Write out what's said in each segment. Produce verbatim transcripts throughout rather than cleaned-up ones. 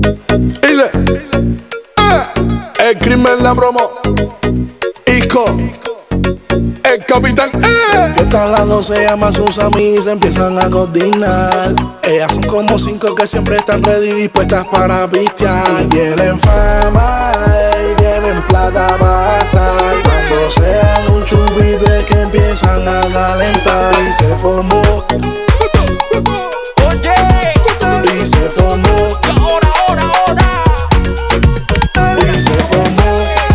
Dice, eh, el crimen la promo. Isco, el capitán. Eh. Que están las doce, llama a sus amigas y se empiezan a coordinar. Ellas son como cinco que siempre están ready, dispuestas para pistear. Y tienen fama y tienen plata para gastar. Cuando sean un chupito es que empiezan a calentar. Y se formó, Oye, y se formó, ahora, ahora, ahora. y se formó.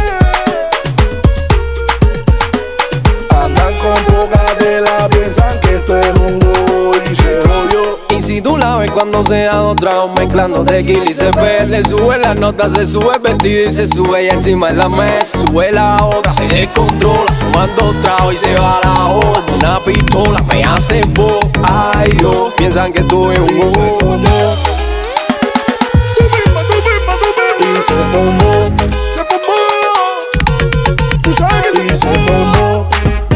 Andan con poca tela, piensan que esto es un go y se jodió. Y si tú la ves cuando se da otra mezclando tequila y C P, se sube la nota, se sube el vestido y se sube y encima de la mesa. Sube la otra, se descontrola, sumando tragos y se va a la hora. Una pistola me hace bo, ay Dios, piensan que estoy en un Y se go. formó, y se formó, Tú sabes que se y se formó.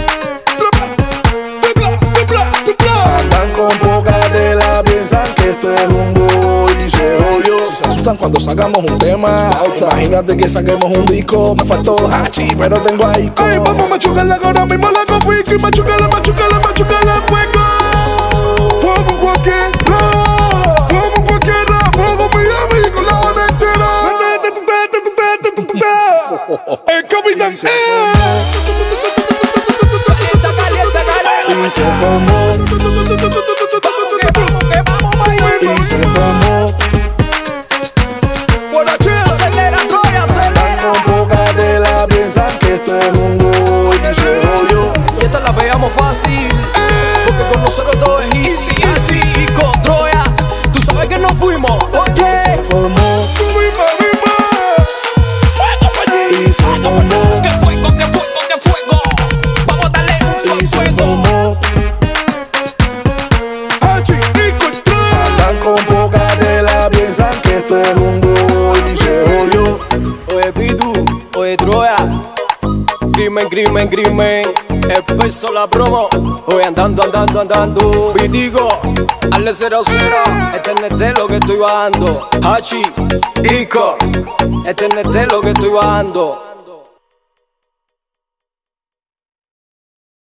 Andan con poca tela, piensan que esto es un go y se jodió. Si se asustan cuando sacamos un tema, imagínate que saquemos un disco. Me faltó Hachi, pero tengo ahí. Ay, vamos a machucarla ahora mismo la confío y machucarla, machucarla, machucarla, fuego. Fuego en cualquier lado, fuego en cualquier lado, fuego Miami con la banda entera. El capitán. Y se Eh. Calienta, calienta, calienta. Y se formó, Vamos que vamos, que vamos, y se Miami. formó. Buena chill. Acelera, Troy, Andan acelera. con poca tela, piensan que esto es un go y se jodió. Y esta la pegamos fácil, porque con nosotros todo es easy, easy. Y con Troya, tú sabes que nos fuimos. Oye, Se formó, y se formó, que fuego, que fuego, que fuego. Vamos a darle un y se fuego. formó. Hachi, Nico y Troy. Andan con poca tela, piensan que esto es un go y se jodió. Oye, Pitu, oye, Troya. Crimen, crimen, crimen. El peso la promo. Oye, andando, andando, andando. Vitico, hazle cero, cero. Este es lo que estoy bajando. Hachi, Ico, este es lo que estoy bajando.